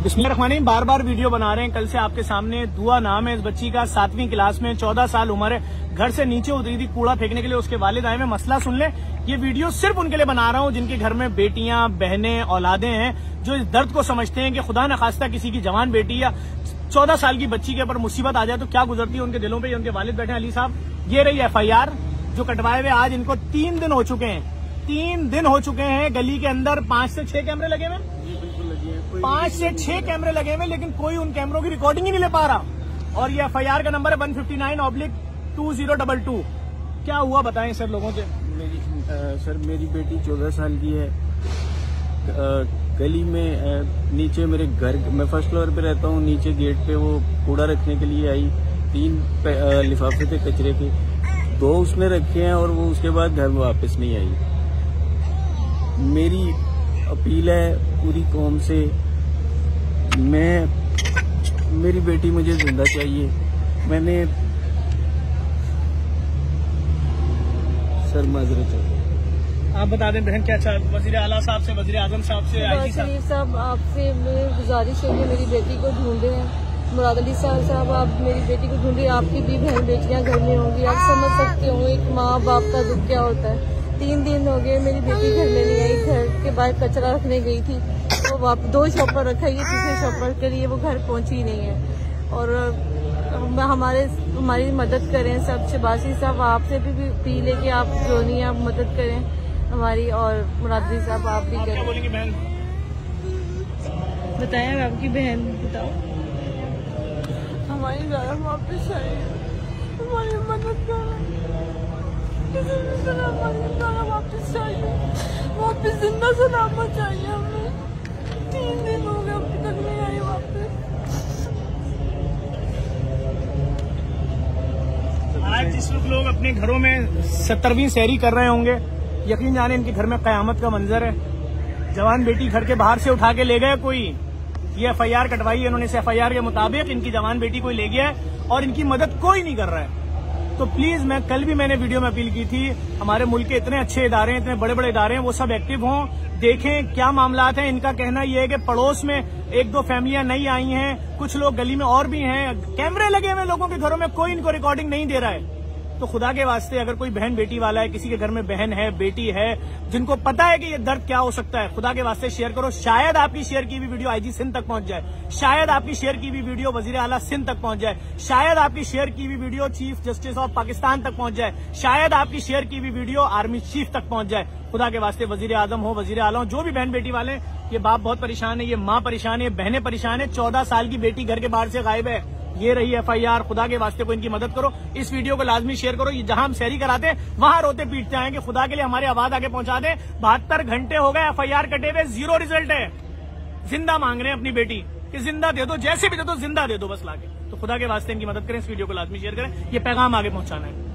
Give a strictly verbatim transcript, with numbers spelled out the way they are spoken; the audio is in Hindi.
बिस्मिल्लाहिर्रहमानिर्रहीम। बार बार वीडियो बना रहे हैं कल से आपके सामने। दुआ नाम है इस बच्ची का, सातवीं क्लास में, चौदह साल उम्र है। घर से नीचे उतरी थी कूड़ा फेंकने के लिए, उसके वालिद आए में मसला सुन ले। ये वीडियो सिर्फ उनके लिए बना रहा हूँ जिनके घर में बेटियां, बहनें, औलादे हैं, जो इस दर्द को समझते हैं कि खुदा न खास्ता किसी की जवान बेटी या चौदह साल की बच्ची के ऊपर मुसीबत आ जाए तो क्या गुजरती है उनके दिलों पे। उनके वालिद बैठे अली साहब, ये रही एफ आई आर जो कटवाए हुए। आज इनको तीन दिन हो चुके हैं, तीन दिन हो चुके हैं। गली के अंदर पांच से छह कैमरे लगे हुए, पांच से छह कैमरे लगे हुए, लेकिन कोई उन कैमरों की रिकॉर्डिंग ही नहीं ले पा रहा। और ये एफ आई आर का नंबर है one fifty nine oblique two zero double two. क्या हुआ बताएं सर लोगों के। मेरी आ, सर मेरी बेटी चौदह साल की है। आ, गली में आ, नीचे मेरे घर, मैं फर्स्ट फ्लोर पे रहता हूँ, नीचे गेट पे वो कूड़ा रखने के लिए आई। तीन लिफाफे थे कचरे के, दो उसने रखे हैं और वो उसके बाद घर में वापस नहीं आई। मेरी अपील है पूरी कौम से, मैं मेरी बेटी मुझे जिंदा चाहिए। मैंने सर माजरत है। आप बता दें बहन क्या चाह, वजीर आला साहब से, वजीर आजम साहब से, आई जी शरीफ साहब आपसे मेरी गुजारिश है कि मेरी बेटी को ढूंढे हैं। मुराद अली साहब साहब आप मेरी बेटी को ढूंढे। आपकी भी बहन बेटियां घर में होंगी, आप समझ सकते हो एक माँ बाप का दुख क्या होता है। तीन दिन हो गए मेरी बेटी घर में नहीं आई। घर के बाहर कचरा रखने गई थी, वो तो दो शॉपर रखा है, तीसरे शॉपर के लिए वो घर पहुंची नहीं है। और हमारे हमारी मदद करें सब। शबासी साहब आपसे भी अपील है कि आप जो नहीं आप मदद करें हमारी। और मुरादी साहब आप भी करें। बोलेंगे बहन बताएं आपकी बहन बताओ। हमारी ज़रा वापस आई, हमारी मदद करें, किसी भी तरह हमारी ज़रा वापस चाहिए, वापस जिंदा सलामत चाहिए हमें। तीन दिन हो गए अभी तक नहीं आई वापस। आज जिस वक्त लोग अपने घरों में सत्तरवीं सहरी कर रहे होंगे, यकीन जाने इनके घर में कयामत का मंजर है। जवान बेटी घर के बाहर से उठा के ले गए कोई। ये एफ आई आर कटवाई है इन्होंने, इस एफ आई आर के मुताबिक इनकी जवान बेटी कोई ले गया है और इनकी मदद कोई नहीं कर रहा है। तो प्लीज, मैं कल भी मैंने वीडियो में अपील की थी, हमारे मुल्क के इतने अच्छे इदारे हैं, इतने बड़े बड़े इदारे हैं, वो सब एक्टिव हों, देखें क्या मामला है। इनका कहना यह है कि पड़ोस में एक दो फैमिलियां नई आई हैं, कुछ लोग गली में और भी हैं, कैमरे लगे हुए लोगों के घरों में, कोई इनको रिकॉर्डिंग नहीं दे रहा है। तो खुदा के वास्ते अगर कोई बहन बेटी वाला है, किसी के घर में बहन है, बेटी है, जिनको पता है कि ये दर्द क्या हो सकता है, खुदा के वास्ते शेयर करो। शायद आपकी शेयर की हुई वीडियो आई जी सिंध तक पहुंच जाए, शायद आपकी शेयर की हुई वीडियो वजीर आला सिंध तक पहुंच जाए, शायद आपकी शेयर की हुई video chief justice of Pakistan तक पहुंच जाए, शायद आपकी शेयर की हुई वीडियो आर्मी चीफ तक पहुंच जाए। खुदा के वास्ते वजीर आजम हो, वजीर आला हो, जो भी बहन बेटी वाले, ये बाप बहुत परेशान है, ये माँ परेशान है, बहनें परेशान है। चौदह साल की बेटी घर के बाहर से गायब है। ये रही एफ आई आर। खुदा के वास्ते को इनकी मदद करो। इस वीडियो को लाजमी शेयर करो। ये जहां हम सहरी कराते हैं वहां रोते पीटते आएंगे। खुदा के लिए हमारी आवाज आगे पहुंचा दें। बहत्तर घंटे हो गए एफ आई आर कटे हुए, जीरो रिजल्ट है। जिंदा मांग रहे हैं अपनी बेटी कि जिंदा दे दो, जैसे भी दे दो, जिंदा दे दो बस लाके। तो खुदा के वास्ते इनकी मदद करें, इस वीडियो को लाजमी शेयर करें, ये पैगाम आगे पहुंचाना है।